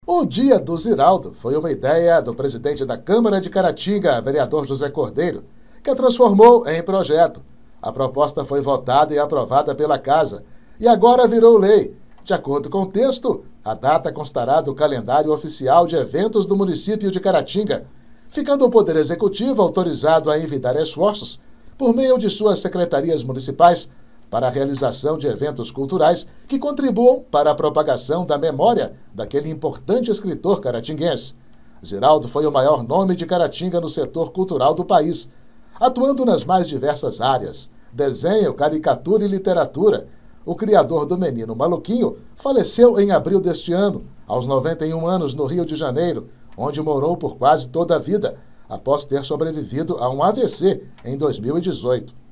O Dia do Ziraldo foi uma ideia do presidente da Câmara de Caratinga, vereador José Cordeiro, que a transformou em projeto. A proposta foi votada e aprovada pela Casa e agora virou lei. De acordo com o texto, a data constará do calendário oficial de eventos do município de Caratinga, ficando o Poder Executivo autorizado a envidar esforços, por meio de suas secretarias municipais, para a realização de eventos culturais que contribuam para a propagação da memória daquele importante escritor caratinguense. Ziraldo foi o maior nome de Caratinga no setor cultural do país, atuando nas mais diversas áreas: desenho, caricatura e literatura. O criador do Menino Maluquinho faleceu em abril deste ano, aos 91 anos, no Rio de Janeiro, onde morou por quase toda a vida, após ter sobrevivido a um AVC em 2018.